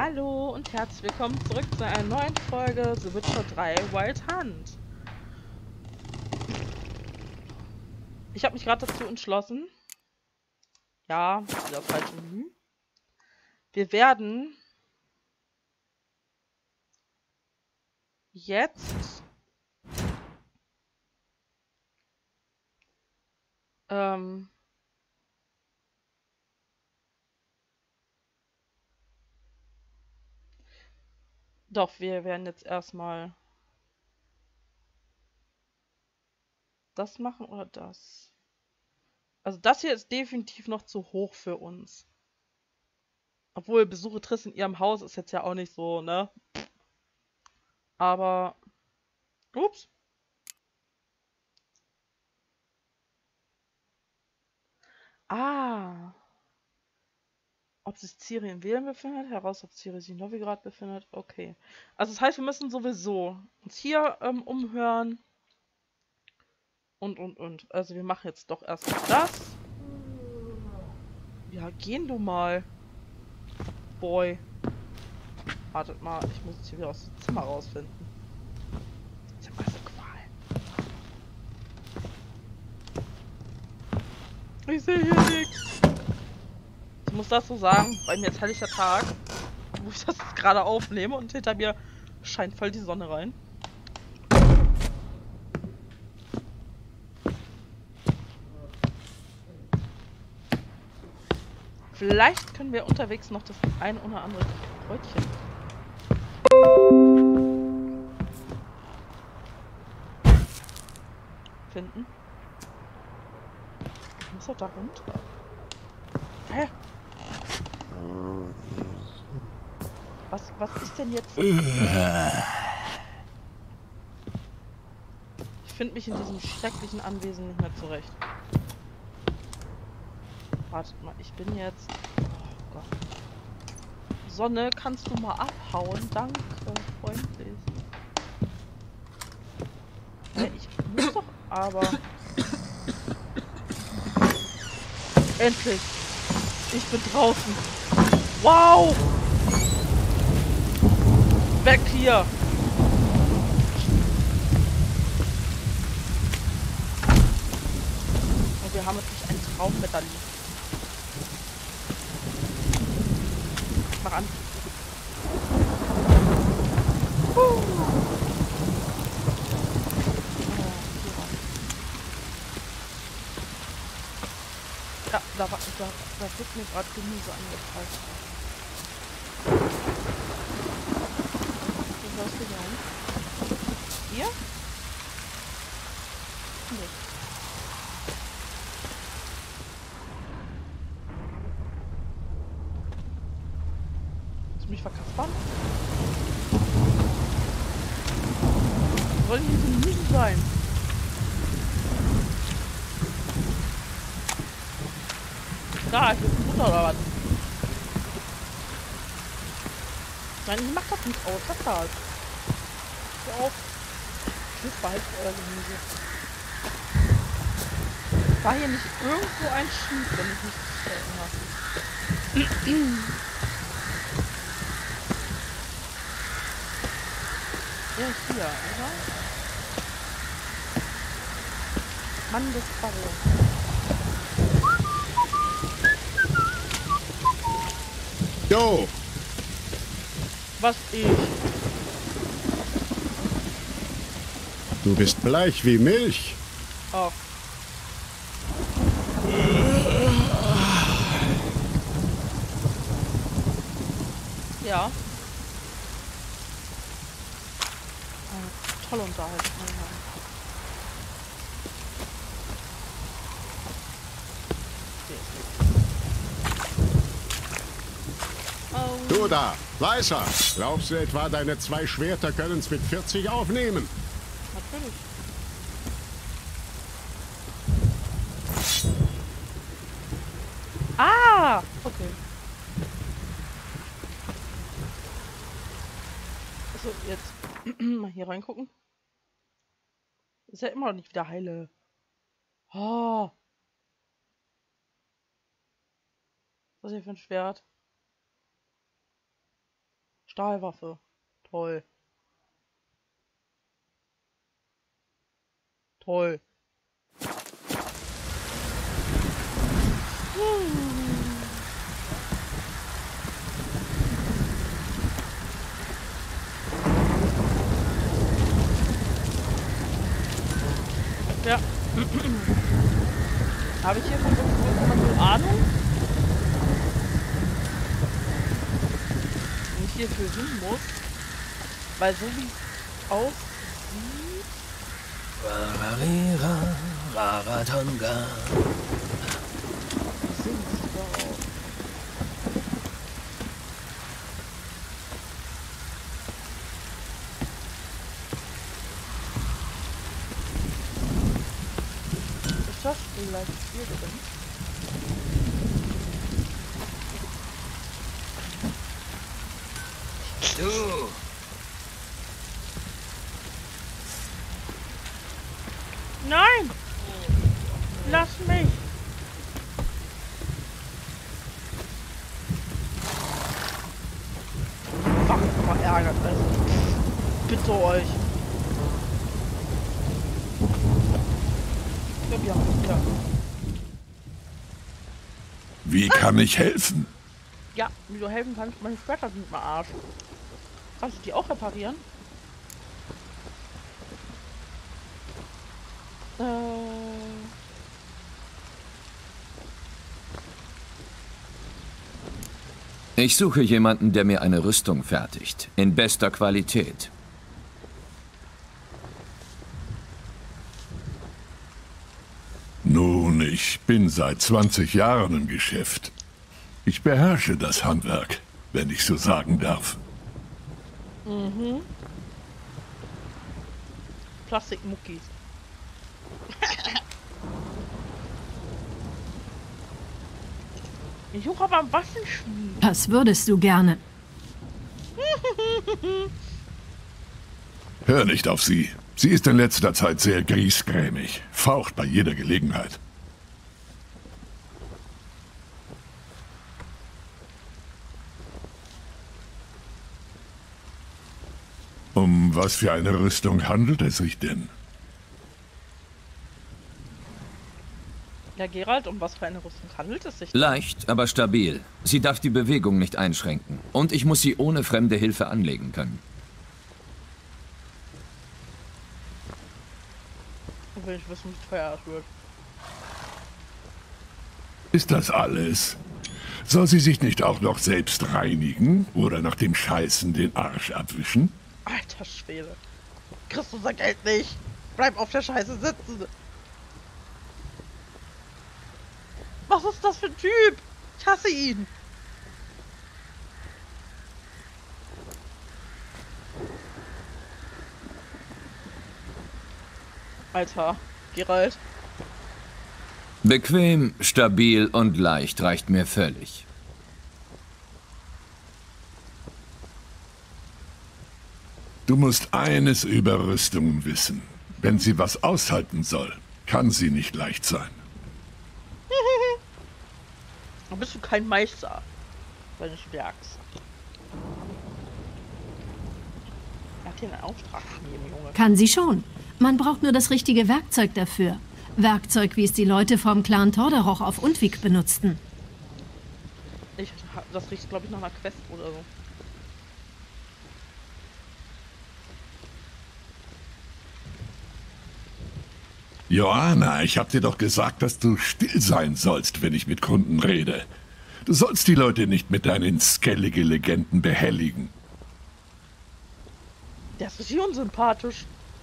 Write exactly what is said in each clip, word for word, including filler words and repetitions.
Hallo und herzlich willkommen zurück zu einer neuen Folge The Witcher drei Wild Hunt. Ich habe mich gerade dazu entschlossen. Ja, wieder falsche Menü. Wir werden jetzt ähm, doch, wir werden jetzt erstmal das machen oder das. Also das hier ist definitiv noch zu hoch für uns. Obwohl Besuche Triss in ihrem Haus ist jetzt ja auch nicht so, ne? Aber ups. Ah. Ob sich Ciri in Wählen befindet, heraus, ob Ciri sich in Novigrad befindet. Okay. Also das heißt, wir müssen sowieso uns hier ähm, umhören. Und, und, und. Also wir machen jetzt doch erstmal das. Ja, gehen du mal. Boy. Wartet mal, ich muss jetzt hier wieder aus dem Zimmer rausfinden. Ich hab also Qual. Ich sehe hier nichts. Ich muss das so sagen, bei mir ist herrlicher Tag, wo ich das jetzt gerade aufnehme und hinter mir scheint voll die Sonne rein. Vielleicht können wir unterwegs noch das ein oder andere Kräutchen finden. Ich muss doch da runter. Hä? Was, was ist denn jetzt? Ich finde mich in diesem schrecklichen Anwesen nicht mehr zurecht. Wartet mal, ich bin jetzt... Oh Gott. Sonne, kannst du mal abhauen? Danke, freundlich. Hä, ich muss doch aber... Endlich! Ich bin draußen! Wow! Weg hier! Und wir haben wirklich ein Traumwetter. Mach an. Uh. Ja, da, war, da, da wird mir gerade Gemüse angezeigt. Wo sollst du sein? Hier? Nee. Willst du mich verkaspern? Sollen hier Gemüse sein? Da, ich bin Futter oder was? Nein, ich mach das nicht aus. Was da ist? Hör auf. Tschüss, behaltet euer Gemüse. War hier nicht irgendwo ein Schiff, wenn ich nicht verstanden habe? Ja, hier, oder? Mann des Barons. Jo! Was ich? Du bist bleich wie Milch. Oh. Ja. Äh, toll unterhalten. Oh. Du da, Weißer. Glaubst du etwa, deine zwei Schwerter können es mit vierzig aufnehmen? Natürlich. Ah! Okay. Also jetzt mal hier reingucken. Ist ja immer noch nicht wieder heile. Oh. Was ist hier für ein Schwert? Stahlwaffe. Toll. Toll. Hm. Ja. Habe ich hier von irgendwas eine Ahnung? Wenn ich hierfür hin muss, weil so wie es aussieht. Rararira, Raratonga. Wie sehen die da aus? Ist das vielleicht hier drin? Du! Nein! Lass mich! Wacht mal ärgert, also. Bitte euch. Ich glaub, ja, ja. Wie kann ich helfen? Ja, wie du helfen kannst, meine Schwerter sind im Arsch. Kannst du die auch reparieren? Äh. Ich suche jemanden, der mir eine Rüstung fertigt. In bester Qualität. Nun, ich bin seit zwanzig Jahren im Geschäft. Ich beherrsche das Handwerk, wenn ich so sagen darf. Mhm. Plastikmuckis. Ich suche aber einen Waffenschmied. Was würdest du gerne? Hör nicht auf sie. Sie ist in letzter Zeit sehr griesgrämig, faucht bei jeder Gelegenheit. Um was für eine Rüstung handelt es sich denn? Ja, Geralt, um was für eine Rüstung handelt es sich? Leicht, aber stabil. Sie darf die Bewegung nicht einschränken. Und ich muss sie ohne fremde Hilfe anlegen können. Ich will nicht wissen, wie teuer es wird. Ist das alles? Soll sie sich nicht auch noch selbst reinigen oder nach dem Scheißen den Arsch abwischen? Alter Schwede. Kriegst du unser Geld nicht. Bleib auf der Scheiße sitzen. Was ist das für ein Typ? Ich hasse ihn. Alter, Geralt. Bequem, stabil und leicht reicht mir völlig. Du musst eines über Rüstungen wissen. Wenn sie was aushalten soll, kann sie nicht leicht sein. Da bist du kein Meister, wenn ich merkst. Er hat hier einen Auftrag gegeben, Junge. Kann sie schon. Man braucht nur das richtige Werkzeug dafür. Werkzeug, wie es die Leute vom Clan Tordaroch auf Undvik benutzten. Ich, das riecht, glaube ich, nach einer Quest oder so. Joanna, ich hab dir doch gesagt, dass du still sein sollst, wenn ich mit Kunden rede. Du sollst die Leute nicht mit deinen skellige Legenden behelligen. Der ist richtig unsympathisch.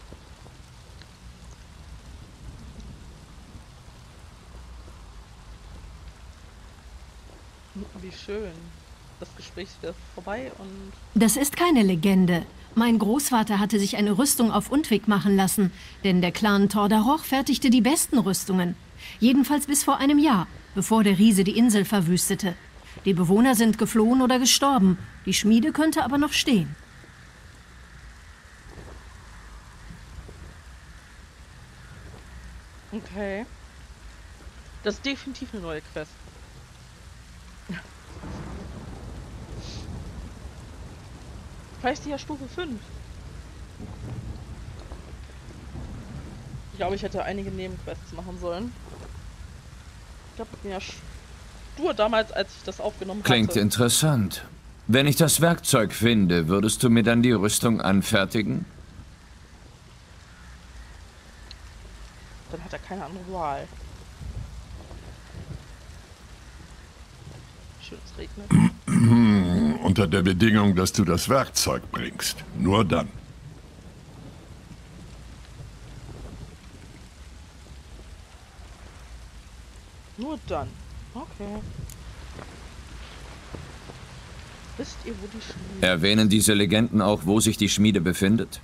Wie schön. Das Gespräch ist wieder vorbei und... Das ist keine Legende. Mein Großvater hatte sich eine Rüstung auf Undvik machen lassen, denn der Clan Tordaroch fertigte die besten Rüstungen. Jedenfalls bis vor einem Jahr, bevor der Riese die Insel verwüstete. Die Bewohner sind geflohen oder gestorben, die Schmiede könnte aber noch stehen. Okay. Das ist definitiv eine neue Quest. Vielleicht ist die ja Stufe fünf. Ich glaube, ich hätte einige Nebenquests machen sollen. Ich glaube, ich bin ja stur damals, als ich das aufgenommen Klingt hatte. interessant. Wenn ich das Werkzeug finde, würdest du mir dann die Rüstung anfertigen? Dann hat er keine andere Wahl. Schön, es regnet. Unter der Bedingung, dass du das Werkzeug bringst. Nur dann. Nur dann. Okay. Wisst ihr, wo die Schmiede... Erwähnen diese Legenden auch, wo sich die Schmiede befindet?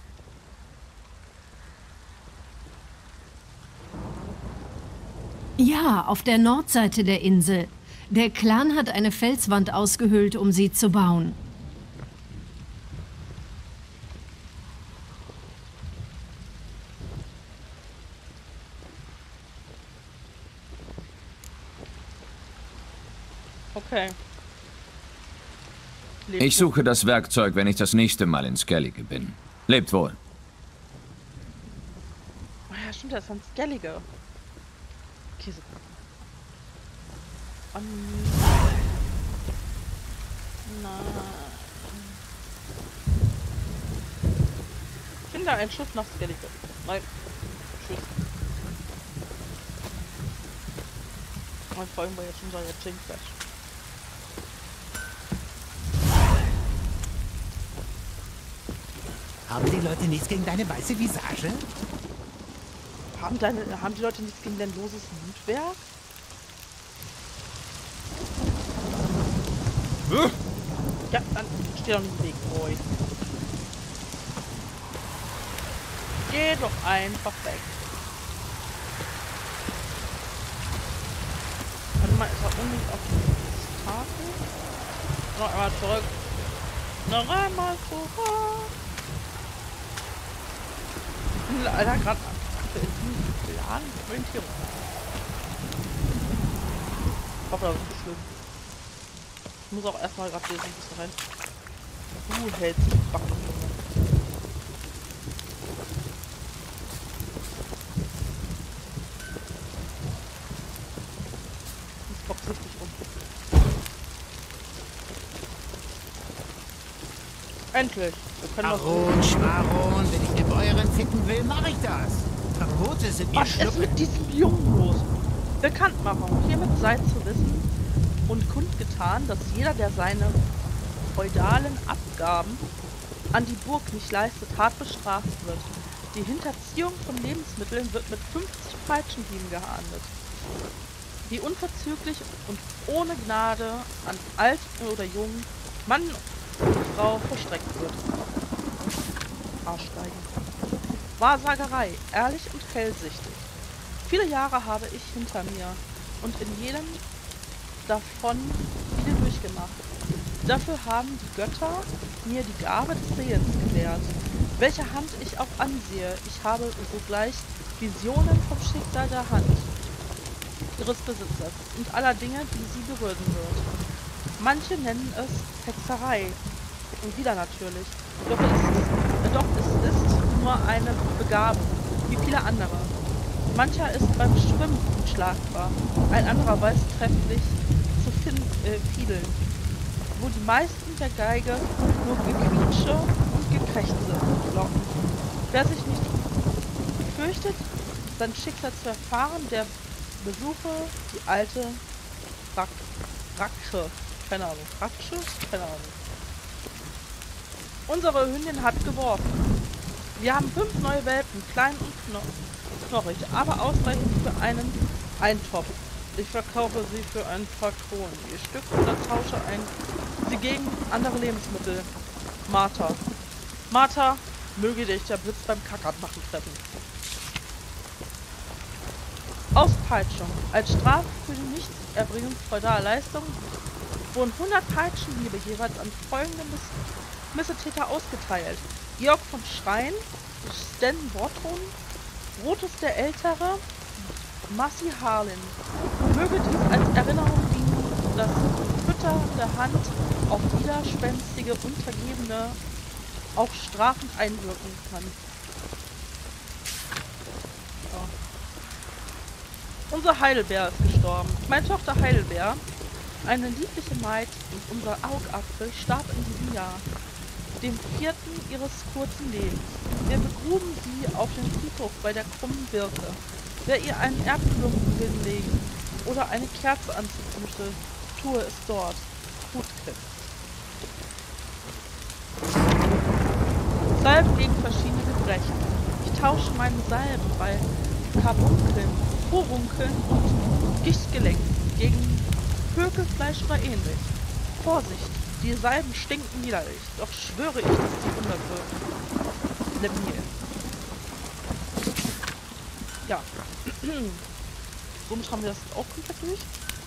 Ja, auf der Nordseite der Insel. Der Clan hat eine Felswand ausgehöhlt, um sie zu bauen. Okay. Lebt Ich suche das Werkzeug, wenn ich das nächste Mal in Skellige bin. Lebt wohl. Oh ja, stimmt, das ist ein Skellige. Okay, so. Oh, nein. Finde ein Schiff nach Skellige. Nein. Tschüss. Mein Freund war jetzt schon so ein Chinkflash. Haben die Leute nichts gegen deine weiße Visage? Haben, deine, haben die Leute nichts gegen dein loses Mundwerk? Hm? Ja, dann steh doch nicht im Weg, Boy. Geh doch einfach weg. Warte mal, ist er unbedingt auf die Tafel? Noch einmal zurück. Noch einmal zurück. Ich bin leider gerade in Plan Orientierung. Ich hoffe, das ist nicht schlimm. Ich muss auch erstmal gerade lesen, bis rein. Du hältst die Backen, Junge. Das bockt richtig um. Endlich! Wir können was Aron, Schmaron, wenn ich eine Bäuerin finden will, mache ich das. Verbote sind mir Was ist Schnuppe. mit diesem Jungen los? Bekanntmachung. Hiermit sei zu wissen und kundgetan, dass jeder, der seine feudalen Abgaben an die Burg nicht leistet, hart bestraft wird. Die Hinterziehung von Lebensmitteln wird mit fünfzig Peitschenhieben geahndet, die unverzüglich und ohne Gnade an Alt oder Jung, Mann und Frau verstreckt wird. Arschgeigen. Wahrsagerei, ehrlich und hellsichtig. Viele Jahre habe ich hinter mir und in jedem davon viele durchgemacht. Dafür haben die Götter mir die Gabe des Sehens gewährt, welche Hand ich auch ansehe. Ich habe sogleich Visionen vom Schicksal der Hand ihres Besitzers und aller Dinge, die sie berühren wird. Manche nennen es Hexerei und wieder natürlich, doch es ist, doch es ist nur eine Begabung, wie viele andere. Mancher ist beim Schwimmen unschlagbar, ein anderer weiß trefflich zu fin äh, fiedeln, wo die meisten der Geige nur Gequietsche und Gekrächze locken. Wer sich nicht fürchtet, sein Schicksal zu erfahren, der besuche die alte Rak Raksche. Keine Ahnung. Raksche? Keine Ahnung. Unsere Hündin hat geworfen. Wir haben fünf neue Welpen, klein und kno knorrig, aber ausreichend für einen Eintopf. Ich verkaufe sie für ein paar Kronen je Stück oder tausche ein sie gegen andere Lebensmittel. Martha. Martha, möge dich der Blitz beim Kackern machen treffen. Auspeitschung. Als Strafe für die Nichterbrigung freudaler Leistungen wurden hundert Peitschenhiebe jeweils an folgende Miss Missetäter ausgeteilt. Georg von Schrein, Sten Worton, Brutus der Ältere, Massi Harlin. Möge dies als Erinnerung dienen, dass Fütter der Hand auf widerspenstige Untergebene auch strafend einwirken kann. So. Unser Heidelbeer ist gestorben. Meine Tochter Heidelbeer, eine liebliche Maid und unser Augapfel, starb in diesem Jahr, dem vierten ihres kurzen Lebens. Wir begruben sie auf dem Friedhof bei der krummen Birke. Wer ihr einen Erdklumpen hinlegen oder eine Kerze anzünden möchte, tue es dort. Gutgriff. Salben gegen verschiedene Gebrechen. Ich tausche meine Salben bei Karbunkeln, Furunkeln und Gichtgelenken gegen Pökelfleisch oder ähnlich. Vorsicht, die Salben stinken widerlich, doch schwöre ich, dass sie Wunder wirken. Lemmiel. Ja. Somit haben wir das auch komplett durch.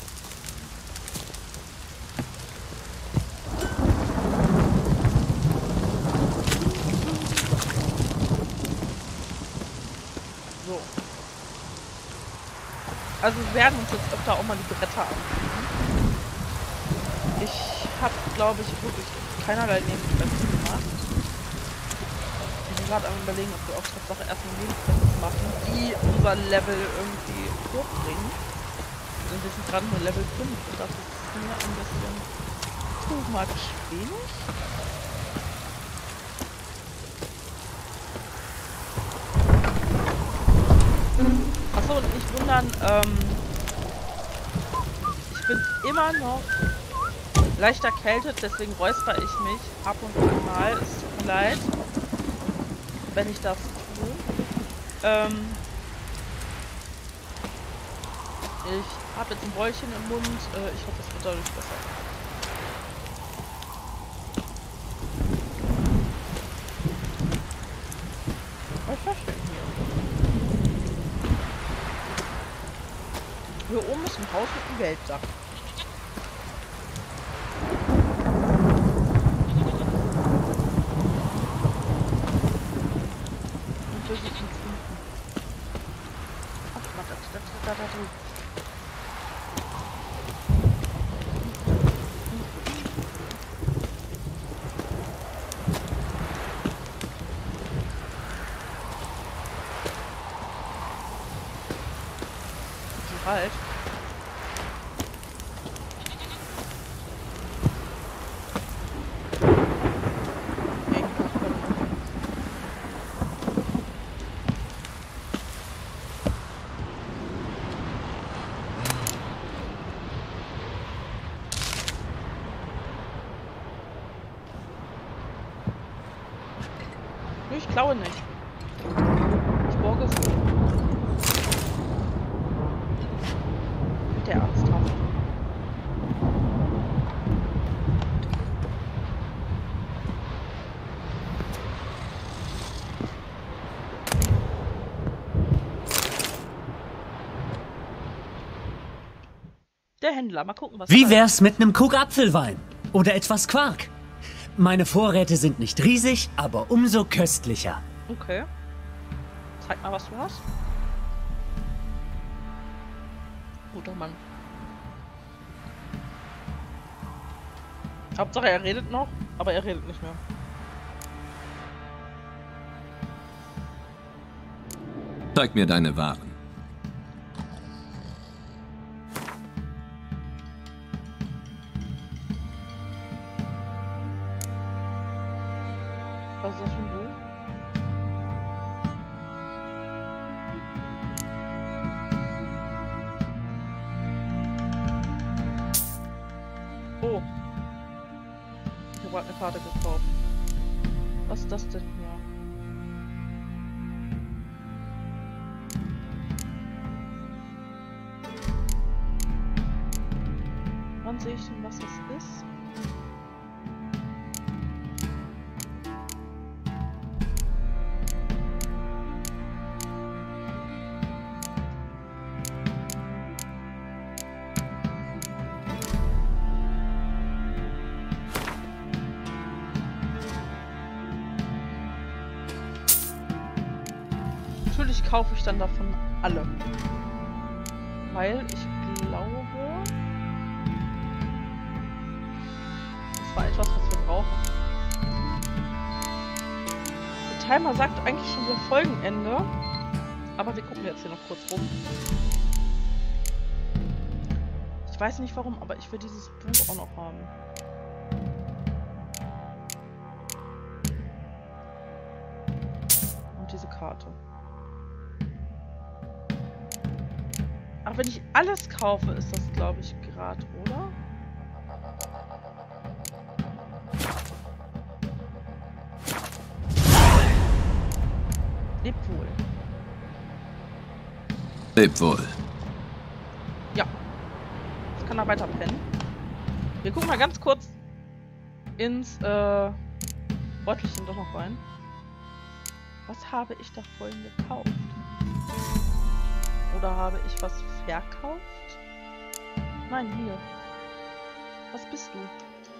So. Also wir werden uns jetzt öfter auch mal die Bretter angucken. Ich habe, glaube ich, wirklich keinerlei Nebenquests gemacht. Ich bin gerade am überlegen, ob wir auch Tatsache erstmal Nebenquests machen, die unser Level irgendwie hochbringen. Und wir sind gerade nur Level fünf und das ist mir ein bisschen too much wenig. Achso, und nicht wundern, ähm, ich bin immer noch leicht erkältet, deswegen räusper ich mich ab und an mal. Es tut mir leid, wenn ich das tue. Ähm, ich habe jetzt ein Bäulchen im Mund, äh, ich hoffe, es wird dadurch besser. Was ist denn hier? Hier oben ist ein Haus mit einem Gelbdach. Und wir sind unten. Ach, warte, da, da, da, da drüben. Halt. Ich klaue nicht. Ich borge es nicht. Der ernsthaft. Der Händler, mal gucken, was. Wie wär's mit einem Krug Apfelwein? Oder etwas Quark? Meine Vorräte sind nicht riesig, aber umso köstlicher. Okay. Zeig mal, was du hast. Guter Mann. Hauptsache er redet noch, aber er redet nicht mehr. Zeig mir deine Waren. Was ist das für ein Buch? Oh. Ich habe gerade eine Karte gekauft. Was ist das denn hier? Wann sehe ich denn, was das ist? Natürlich kaufe ich dann davon alle. Weil ich glaube, das war etwas, was wir brauchen. Timer sagt eigentlich schon wieder Folgenende. Aber wir gucken jetzt hier noch kurz rum. Ich weiß nicht warum, aber ich will dieses Buch auch noch haben. Und diese Karte. Aber wenn ich alles kaufe, ist das, glaube ich, gerade, oder? Lebt wohl. Lebt wohl. Ja. Jetzt kann er weiter pennen. Wir gucken mal ganz kurz ins äh, Beutelchen doch noch rein. Was habe ich da vorhin gekauft? Oder habe ich was verkauft? Nein, hier. Was bist du?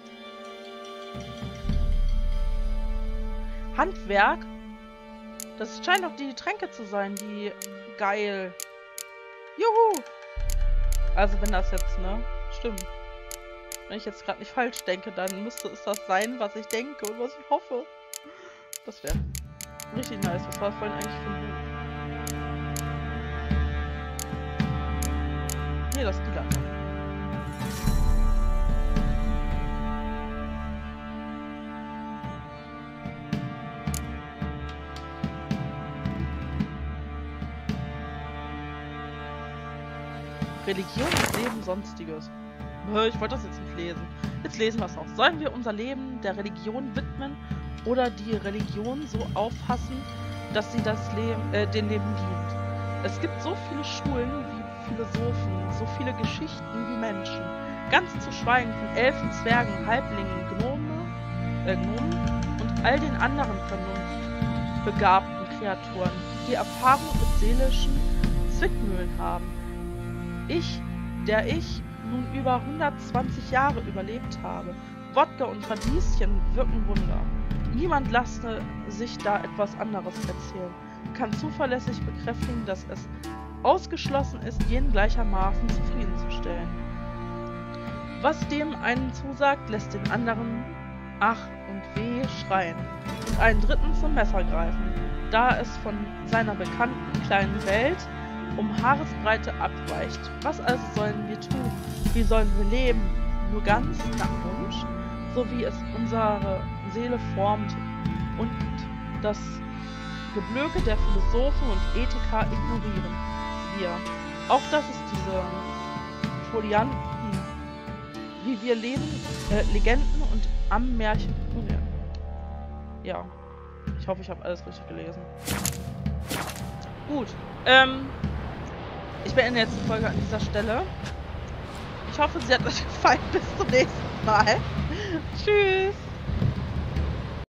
Handwerk? Das scheint doch die Tränke zu sein, die... Geil. Juhu! Also wenn das jetzt, ne? Stimmt. Wenn ich jetzt gerade nicht falsch denke, dann müsste es das sein, was ich denke und was ich hoffe. Das wäre richtig nice. Was war vorhin eigentlich für ein Buch? Nee, das ist die Latte. Religion und Leben Sonstiges. Ich wollte das jetzt nicht lesen. Jetzt lesen wir es noch. Sollen wir unser Leben der Religion widmen oder die Religion so auffassen, dass sie das Leben, äh, den Leben dient? Es gibt so viele Schulen wie Philosophen, so viele Geschichten wie Menschen. Ganz zu schweigen von Elfen, Zwergen, Halblingen, Gnome, äh, Gnomen und all den anderen vernunftbegabten Kreaturen, die Erfahrung mit seelischen Zwickmühlen haben. Ich, der ich nun über hundertzwanzig Jahre überlebt habe. Wodka und Radieschen wirken Wunder. Niemand lasse sich da etwas anderes erzählen. Kann zuverlässig bekräftigen, dass es ausgeschlossen ist, jeden gleichermaßen zufriedenzustellen. Was dem einen zusagt, lässt den anderen ach und weh schreien und einen dritten zum Messer greifen, da es von seiner bekannten kleinen Welt um Haaresbreite abweicht. Was also sollen wir tun? Wie sollen wir leben? Nur ganz nach Wunsch, so wie es unsere Seele formt und das Geblöke der Philosophen und Ethiker ignorieren wir. Auch das ist diese Folianten, wie wir leben, äh, Legenden und Ammärchen ignorieren. Ja, ich hoffe, ich habe alles richtig gelesen. Gut, ähm, ich beende jetzt die Folge an dieser Stelle. Ich hoffe, sie hat euch gefallen. Bis zum nächsten Mal. Tschüss.